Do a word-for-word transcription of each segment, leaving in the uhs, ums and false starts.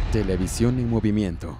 Televisión en movimiento.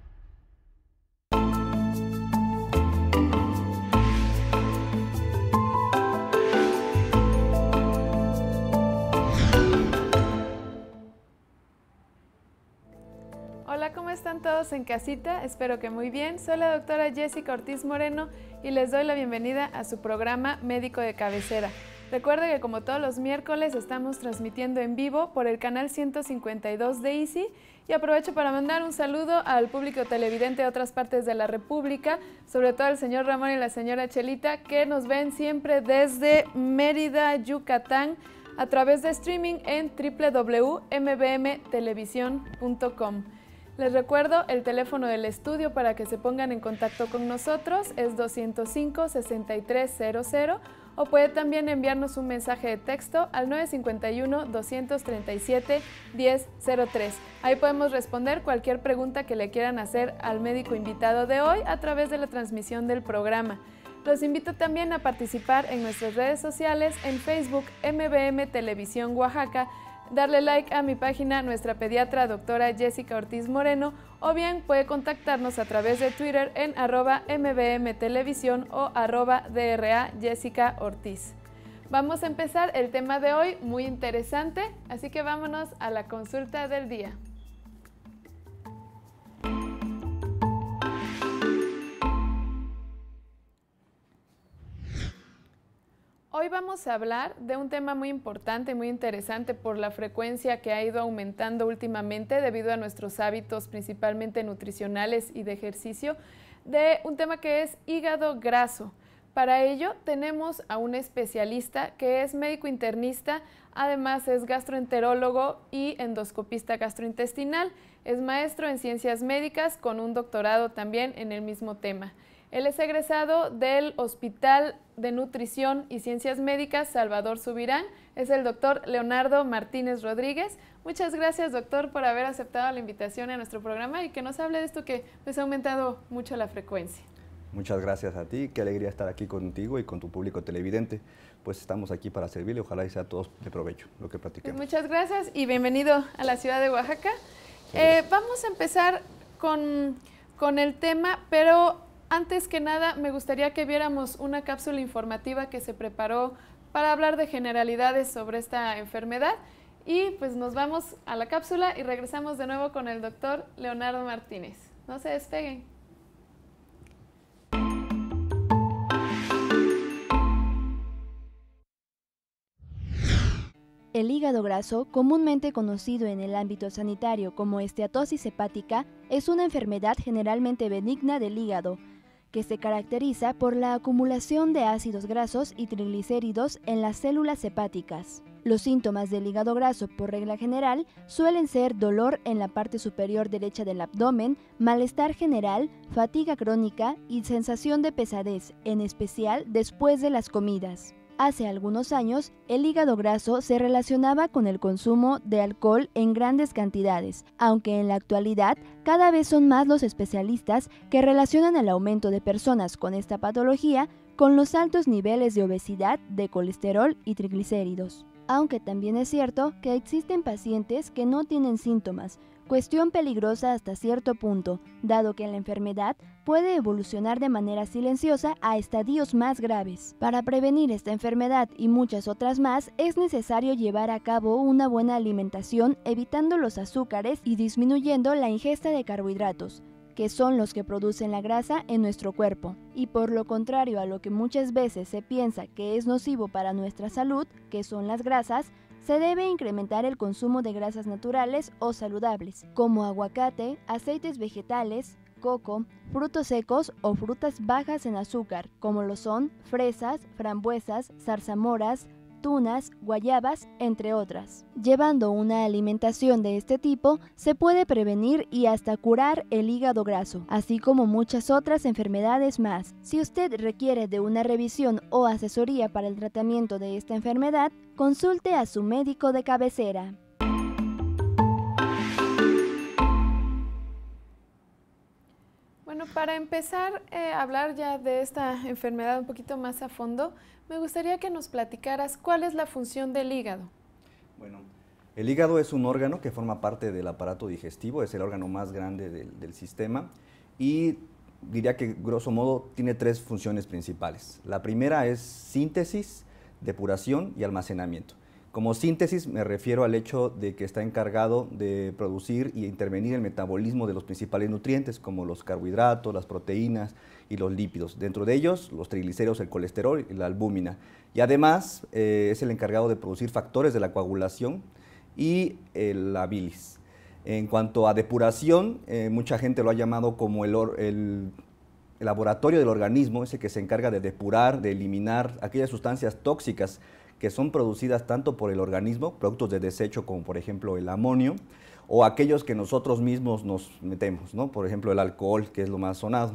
Hola, ¿cómo están todos en casita? Espero que muy bien. Soy la doctora Jessica Ortiz Moreno y les doy la bienvenida a su programa Médico de Cabecera. Recuerda que como todos los miércoles estamos transmitiendo en vivo por el canal ciento cincuenta y dos de Easy y aprovecho para mandar un saludo al público televidente de otras partes de la República, sobre todo al señor Ramón y la señora Chelita, que nos ven siempre desde Mérida, Yucatán, a través de streaming en doble u doble u doble u punto m b m televisión punto com. Les recuerdo el teléfono del estudio para que se pongan en contacto con nosotros, es doscientos cinco, sesenta y tres cero cero, o puede también enviarnos un mensaje de texto al nueve cinco uno, dos tres siete, uno cero cero tres. Ahí podemos responder cualquier pregunta que le quieran hacer al médico invitado de hoy a través de la transmisión del programa. Los invito también a participar en nuestras redes sociales, en Facebook M B M Televisión Oaxaca, darle like a mi página Nuestra Pediatra doctora Jessica Ortiz Moreno, o bien puede contactarnos a través de Twitter en arroba M B M Televisión o arroba D R A Jessica Ortiz. Vamos a empezar el tema de hoy, muy interesante, así que vámonos a la consulta del día. Hoy vamos a hablar de un tema muy importante, muy interesante por la frecuencia que ha ido aumentando últimamente debido a nuestros hábitos principalmente nutricionales y de ejercicio, de un tema que es hígado graso. Para ello tenemos a un especialista que es médico internista, además es gastroenterólogo y endoscopista gastrointestinal, es maestro en ciencias médicas con un doctorado también en el mismo tema. Él es egresado del Hospital de Nutrición y Ciencias Médicas Salvador Subirán, es el doctor Leonardo Martínez Rodríguez. Muchas gracias, doctor, por haber aceptado la invitación a nuestro programa y que nos hable de esto que pues, ha aumentado mucho la frecuencia. Muchas gracias a ti, qué alegría estar aquí contigo y con tu público televidente. Pues estamos aquí para servirle, ojalá y sea a todos de provecho lo que practiquemos. Pues muchas gracias y bienvenido a la ciudad de Oaxaca. Eh, vamos a empezar con, con el tema, pero antes que nada, me gustaría que viéramos una cápsula informativa que se preparó para hablar de generalidades sobre esta enfermedad. Y pues nos vamos a la cápsula y regresamos de nuevo con el doctor Leonardo Martínez. No se despeguen. El hígado graso, comúnmente conocido en el ámbito sanitario como esteatosis hepática, es una enfermedad generalmente benigna del hígado, que se caracteriza por la acumulación de ácidos grasos y triglicéridos en las células hepáticas. Los síntomas del hígado graso, por regla general, suelen ser dolor en la parte superior derecha del abdomen, malestar general, fatiga crónica y sensación de pesadez, en especial después de las comidas. Hace algunos años, el hígado graso se relacionaba con el consumo de alcohol en grandes cantidades, aunque en la actualidad cada vez son más los especialistas que relacionan el aumento de personas con esta patología con los altos niveles de obesidad, de colesterol y triglicéridos. Aunque también es cierto que existen pacientes que no tienen síntomas, cuestión peligrosa hasta cierto punto, dado que la enfermedad puede evolucionar de manera silenciosa a estadios más graves. Para prevenir esta enfermedad y muchas otras más, es necesario llevar a cabo una buena alimentación, evitando los azúcares y disminuyendo la ingesta de carbohidratos, que son los que producen la grasa en nuestro cuerpo. Y por lo contrario a lo que muchas veces se piensa que es nocivo para nuestra salud, que son las grasas, se debe incrementar el consumo de grasas naturales o saludables, como aguacate, aceites vegetales, coco, frutos secos o frutas bajas en azúcar, como lo son fresas, frambuesas, zarzamoras, tunas, guayabas, entre otras. Llevando una alimentación de este tipo, se puede prevenir y hasta curar el hígado graso, así como muchas otras enfermedades más. Si usted requiere de una revisión o asesoría para el tratamiento de esta enfermedad, consulte a su médico de cabecera. Bueno, para empezar eh, a hablar ya de esta enfermedad un poquito más a fondo, me gustaría que nos platicaras cuál es la función del hígado. Bueno, El hígado es un órgano que forma parte del aparato digestivo, es el órgano más grande del, del sistema y diría que grosso modo tiene tres funciones principales. La primera es síntesis, depuración y almacenamiento. Como síntesis me refiero al hecho de que está encargado de producir y intervenir el metabolismo de los principales nutrientes como los carbohidratos, las proteínas y los lípidos. Dentro de ellos los triglicéridos, el colesterol y la albúmina. Y además eh, es el encargado de producir factores de la coagulación y eh, la bilis. En cuanto a depuración, eh, mucha gente lo ha llamado como el, el, el laboratorio del organismo, ese que se encarga de depurar, de eliminar aquellas sustancias tóxicas que son producidas tanto por el organismo, productos de desecho como por ejemplo el amonio, o aquellos que nosotros mismos nos metemos, ¿no? Por ejemplo el alcohol, que es lo más sonado.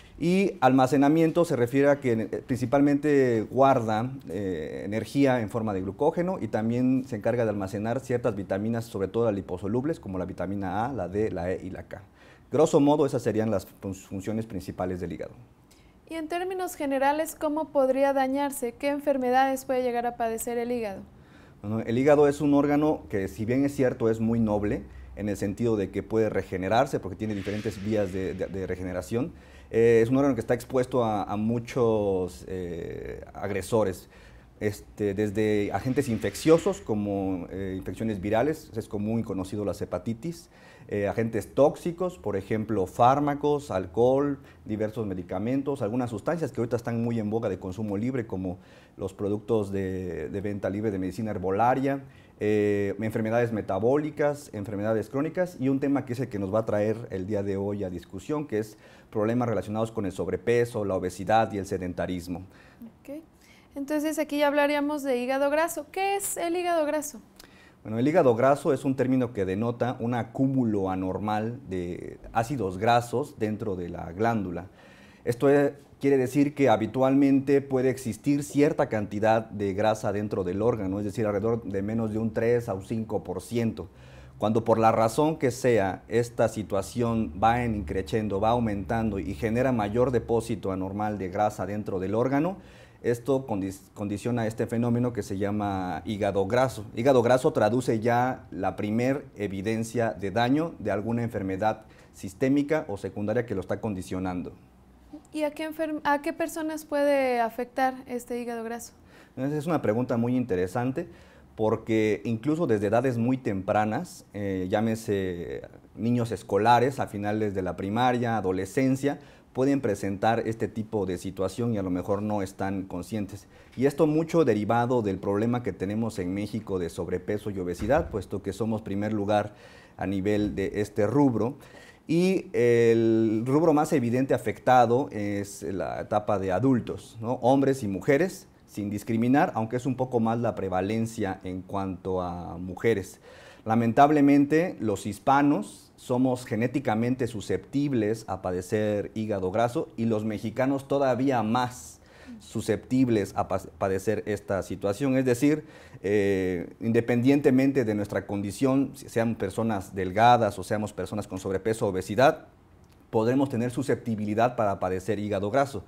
Y almacenamiento se refiere a que principalmente guarda eh, energía en forma de glucógeno y también se encarga de almacenar ciertas vitaminas, sobre todo las liposolubles, como la vitamina A, la D, la E y la K. Grosso modo, esas serían las funciones principales del hígado. Y en términos generales, ¿cómo podría dañarse? ¿Qué enfermedades puede llegar a padecer el hígado? Bueno, el hígado es un órgano que, si bien es cierto, es muy noble, en el sentido de que puede regenerarse, porque tiene diferentes vías de, de, de regeneración. Eh, es un órgano que está expuesto a, a muchos eh, agresores, este, desde agentes infecciosos como eh, infecciones virales, es común y conocido las hepatitis, eh, agentes tóxicos, por ejemplo, fármacos, alcohol, diversos medicamentos, algunas sustancias que ahorita están muy en boga de consumo libre, como los productos de, de venta libre de medicina herbolaria, eh, enfermedades metabólicas, enfermedades crónicas y un tema que es el que nos va a traer el día de hoy a discusión, que es problemas relacionados con el sobrepeso, la obesidad y el sedentarismo. Okay. Entonces aquí ya hablaríamos de hígado graso. ¿Qué es el hígado graso? Bueno, el hígado graso es un término que denota un acúmulo anormal de ácidos grasos dentro de la glándula. Esto es, quiere decir que habitualmente puede existir cierta cantidad de grasa dentro del órgano, es decir, alrededor de menos de un tres a un cinco por ciento. Cuando por la razón que sea esta situación va en increciendo, va aumentando y genera mayor depósito anormal de grasa dentro del órgano, esto condiciona este fenómeno que se llama hígado graso. Hígado graso traduce ya la primer evidencia de daño de alguna enfermedad sistémica o secundaria que lo está condicionando. ¿Y a qué, a qué personas puede afectar este hígado graso? Es una pregunta muy interesante porque incluso desde edades muy tempranas, eh, llámese niños escolares a finales de la primaria, adolescencia, pueden presentar este tipo de situación y a lo mejor no están conscientes. Y esto mucho derivado del problema que tenemos en México de sobrepeso y obesidad, puesto que somos primer lugar a nivel de este rubro. Y el rubro más evidente afectado es la etapa de adultos, ¿no? Hombres y mujeres, sin discriminar, aunque es un poco más la prevalencia en cuanto a mujeres. Lamentablemente, los hispanos somos genéticamente susceptibles a padecer hígado graso y los mexicanos todavía más susceptibles a padecer esta situación. Es decir, eh, independientemente de nuestra condición, sean personas delgadas o seamos personas con sobrepeso o obesidad, podremos tener susceptibilidad para padecer hígado graso.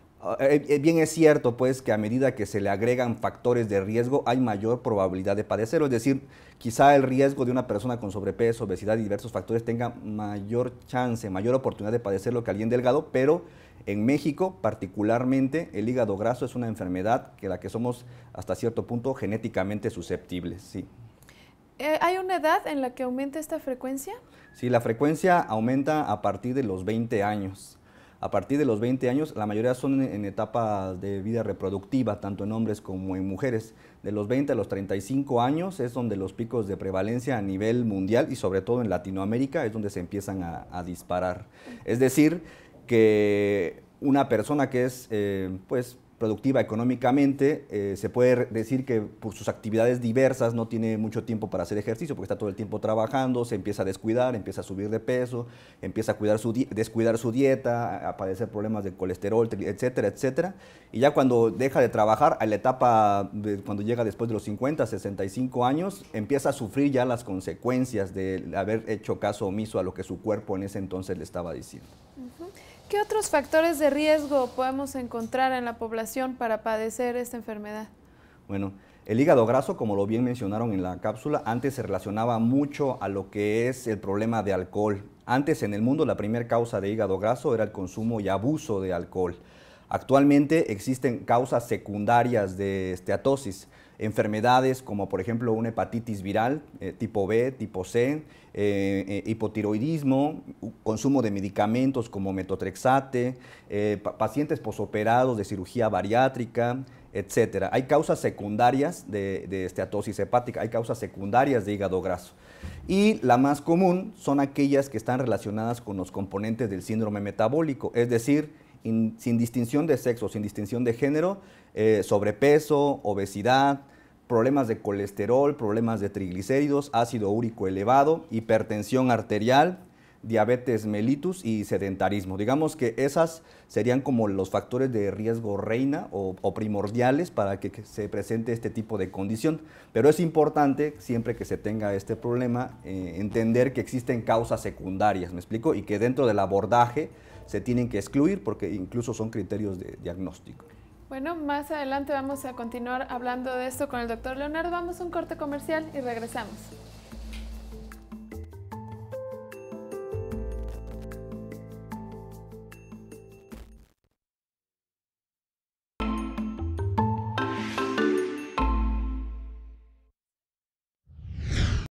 Eh, bien es cierto pues que a medida que se le agregan factores de riesgo hay mayor probabilidad de padecerlo, es decir, quizá el riesgo de una persona con sobrepeso, obesidad y diversos factores tenga mayor chance, mayor oportunidad de padecerlo que alguien delgado, pero en México particularmente el hígado graso es una enfermedad que la que somos hasta cierto punto genéticamente susceptibles, sí. Eh, ¿Hay una edad en la que aumenta esta frecuencia? Sí, la frecuencia aumenta a partir de los veinte años. A partir de los veinte años, la mayoría son en etapas de vida reproductiva, tanto en hombres como en mujeres. De los veinte a los treinta y cinco años es donde los picos de prevalencia a nivel mundial y sobre todo en Latinoamérica es donde se empiezan a, a disparar. Es decir, que una persona que es eh, pues, productiva económicamente, eh, se puede decir que por sus actividades diversas no tiene mucho tiempo para hacer ejercicio porque está todo el tiempo trabajando, se empieza a descuidar, empieza a subir de peso, empieza a cuidar su descuidar su dieta, a padecer problemas de colesterol, etcétera, etcétera. Y ya cuando deja de trabajar, a la etapa de cuando llega después de los cincuenta, sesenta y cinco años, empieza a sufrir ya las consecuencias de haber hecho caso omiso a lo que su cuerpo en ese entonces le estaba diciendo. Uh-huh. ¿Qué otros factores de riesgo podemos encontrar en la población para padecer esta enfermedad? Bueno, El hígado graso, como lo bien mencionaron en la cápsula, antes se relacionaba mucho a lo que es el problema de alcohol. Antes en el mundo la primera causa de hígado graso era el consumo y abuso de alcohol. Actualmente existen causas secundarias de esteatosis, enfermedades como por ejemplo una hepatitis viral eh, tipo B, tipo C, eh, eh, hipotiroidismo, consumo de medicamentos como metotrexate, eh, pa pacientes posoperados de cirugía bariátrica, etcétera. Hay causas secundarias de, de esteatosis hepática, hay causas secundarias de hígado graso. Y la más común son aquellas que están relacionadas con los componentes del síndrome metabólico, es decir, In, sin distinción de sexo, sin distinción de género, eh, sobrepeso, obesidad, problemas de colesterol, problemas de triglicéridos, ácido úrico elevado, hipertensión arterial, diabetes mellitus y sedentarismo. Digamos que esas serían como los factores de riesgo reina o, o primordiales para que, que se presente este tipo de condición. Pero es importante, siempre que se tenga este problema, eh, entender que existen causas secundarias, ¿me explico? Y que dentro del abordaje se tienen que excluir porque incluso son criterios de diagnóstico. Bueno, más adelante vamos a continuar hablando de esto con el doctor Leonardo. Vamos a un corte comercial y regresamos.